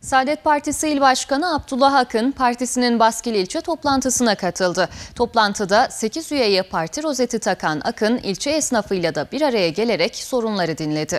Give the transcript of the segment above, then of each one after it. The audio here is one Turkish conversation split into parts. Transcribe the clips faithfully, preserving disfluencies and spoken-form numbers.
Saadet Partisi İl Başkanı Abdullah Akın, partisinin Baskil ilçe toplantısına katıldı. Toplantıda sekiz üyeye parti rozeti takan Akın, ilçe esnafıyla da bir araya gelerek sorunları dinledi.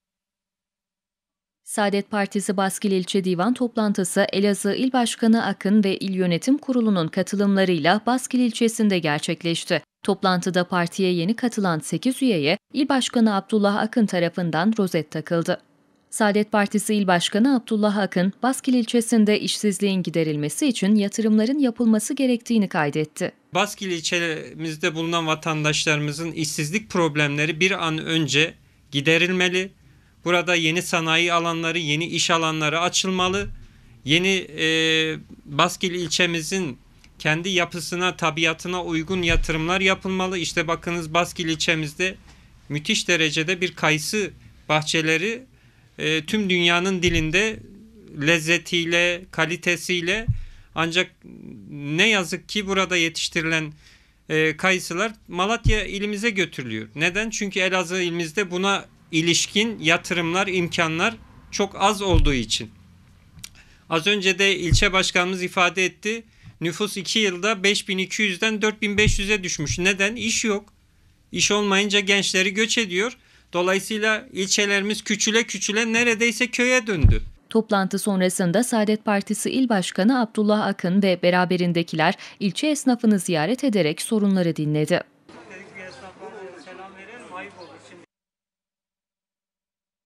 Saadet Partisi Baskil İlçe Divan toplantısı Elazığ İl Başkanı Akın ve İl Yönetim Kurulu'nun katılımlarıyla Baskil ilçesinde gerçekleşti. Toplantıda partiye yeni katılan sekiz üyeye İl Başkanı Abdullah Akın tarafından rozet takıldı. Saadet Partisi İl Başkanı Abdullah Akın, Baskil ilçesinde işsizliğin giderilmesi için yatırımların yapılması gerektiğini kaydetti. Baskil ilçemizde bulunan vatandaşlarımızın işsizlik problemleri bir an önce giderilmeli. Burada yeni sanayi alanları, yeni iş alanları açılmalı. Yeni e, Baskil ilçemizin kendi yapısına, tabiatına uygun yatırımlar yapılmalı. İşte bakınız, Baskil ilçemizde müthiş derecede bir kayısı bahçeleri e, tüm dünyanın dilinde lezzetiyle, kalitesiyle, ancak ne yazık ki burada yetiştirilen e, kayısılar Malatya ilimize götürülüyor. Neden? Çünkü Elazığ ilimizde buna ilişkin yatırımlar, imkanlar çok az olduğu için. Az önce de ilçe başkanımız ifade etti. Nüfus iki yılda beş bin iki yüzden dört bin beş yüze düşmüş. Neden? İş yok. İş olmayınca gençleri göç ediyor. Dolayısıyla ilçelerimiz küçüle küçüle neredeyse köye döndü. Toplantı sonrasında Saadet Partisi İl Başkanı Abdullah Akın ve beraberindekiler ilçe esnafını ziyaret ederek sorunları dinledi.